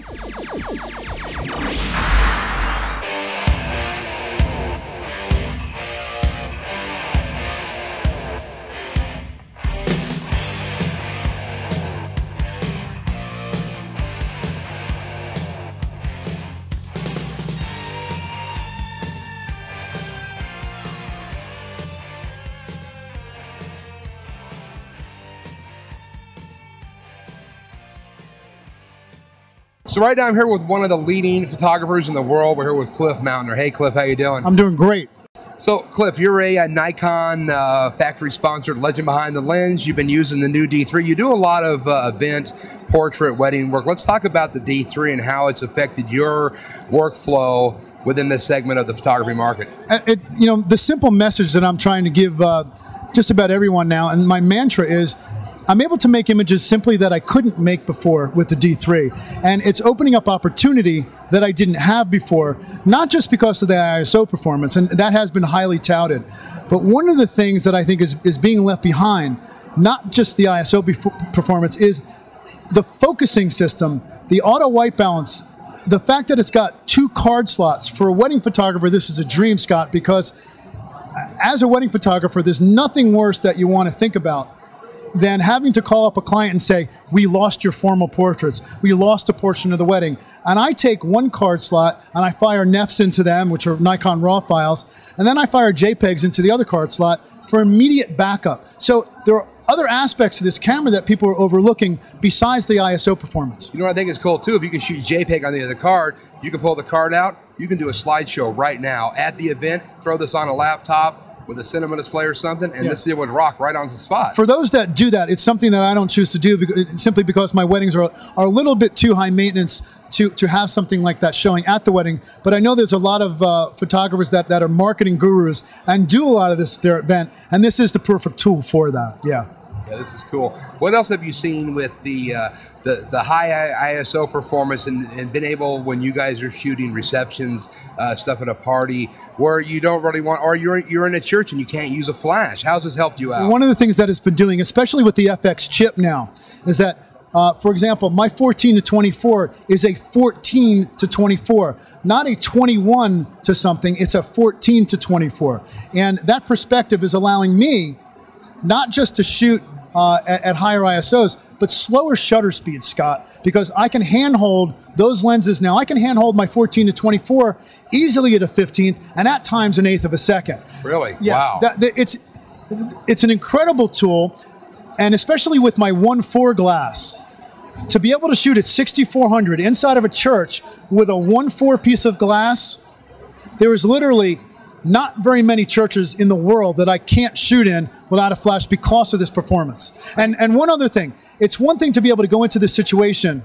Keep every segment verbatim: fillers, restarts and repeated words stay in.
So right now I'm here with one of the leading photographers in the world. We're here with Cliff Mautner. Hey Cliff, how you doing? I'm doing great. So Cliff, you're a, a Nikon uh, factory-sponsored legend behind the lens. You've been using the new D three. You do a lot of uh, event, portrait, wedding work. Let's talk about the D three and how it's affected your workflow within this segment of the photography market. It, you know, the simple message that I'm trying to give uh, just about everyone now, and my mantra is, I'm able to make images simply that I couldn't make before with the D three. And it's opening up opportunity that I didn't have before, not just because of the I S O performance, and that has been highly touted. But one of the things that I think is, is being left behind, not just the I S O performance, is the focusing system, the auto white balance, the fact that it's got two card slots. For a wedding photographer, this is a dream, Scott, because as a wedding photographer, there's nothing worse that you want to think about than having to call up a client and say, we lost your formal portraits, we lost a portion of the wedding. And I take one card slot and I fire N E Fs into them, which are Nikon RAW files, and then I fire JPEGs into the other card slot for immediate backup. So there are other aspects of this camera that people are overlooking besides the I S O performance. You know what I think is cool too? If you can shoot JPEG on the other card, you can pull the card out, you can do a slideshow right now at the event, throw this on a laptop, with a cinema display or something, and yeah. This would rock right on the spot. For those that do that, it's something that I don't choose to do because, simply because my weddings are, are a little bit too high maintenance to, to have something like that showing at the wedding. But I know there's a lot of uh, photographers that, that are marketing gurus and do a lot of this at their event, and this is the perfect tool for that, yeah. Yeah, this is cool. What else have you seen with the uh, the, the high I S O performance and, and been able, when you guys are shooting receptions, uh, stuff at a party, where you don't really want, or you're, you're in a church and you can't use a flash? How's this helped you out? One of the things that it's been doing, especially with the F X chip now, is that, uh, for example, my fourteen to twenty-four is a fourteen to twenty-four, not a twenty-one to something, it's a fourteen to twenty-four. And that perspective is allowing me not just to shoot Uh, at, at higher I S Os, but slower shutter speeds, Scott, because I can handhold those lenses now. I can handhold my fourteen to twenty-four easily at a fifteenth, and at times an eighth of a second. Really? Yes, wow. That, that, it's, it's an incredible tool, and especially with my one four glass, to be able to shoot at sixty-four hundred inside of a church with a one four piece of glass, there is literally not very many churches in the world that I can't shoot in without a flash because of this performance. And, and one other thing, it's one thing to be able to go into this situation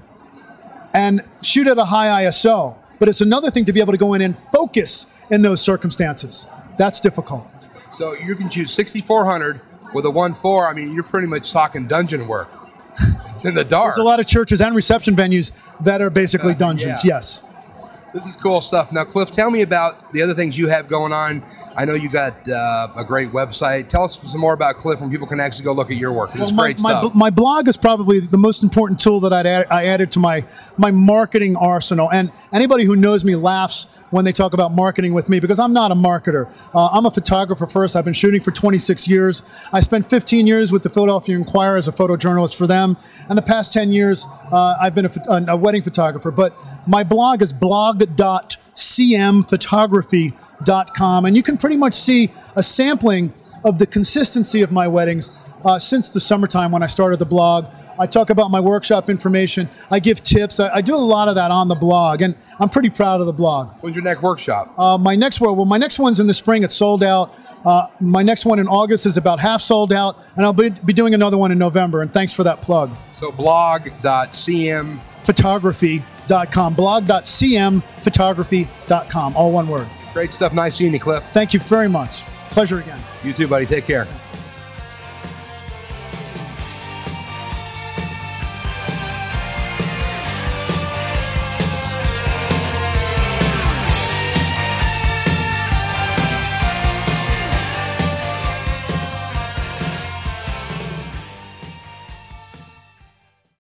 and shoot at a high I S O, but it's another thing to be able to go in and focus in those circumstances. That's difficult. So you can shoot sixty-four hundred with a one four, I mean, you're pretty much talking dungeon work. It's in the dark. There's a lot of churches and reception venues that are basically uh, dungeons, yeah. Yes. This is cool stuff. Now, Cliff, tell me about the other things you have going on. I know you got uh, a great website. Tell us some more about Cliff when people can actually go look at your work. It's well, great my, stuff. My, my blog is probably the most important tool that I'd add, I added to my, my marketing arsenal. And anybody who knows me laughs when they talk about marketing with me because I'm not a marketer. Uh, I'm a photographer first. I've been shooting for twenty-six years. I spent fifteen years with the Philadelphia Inquirer as a photojournalist for them. And the past ten years, uh, I've been a, a, a wedding photographer. But my blog is blog dot c m photography dot com, and you can pretty much see a sampling of the consistency of my weddings uh, since the summertime when I started the blog. I talk about my workshop information. I give tips. I, I do a lot of that on the blog, and I'm pretty proud of the blog. When's your next workshop? Uh, my next well, well, my next one's in the spring. It's sold out. Uh, my next one in August is about half sold out, and I'll be, be doing another one in November. And thanks for that plug. So blog dot c m photography dot com, blog dot c m photography dot com, all one word. Great stuff. Nice seeing you, Cliff. Thank you very much. Pleasure again. You too, buddy. Take care. Thanks.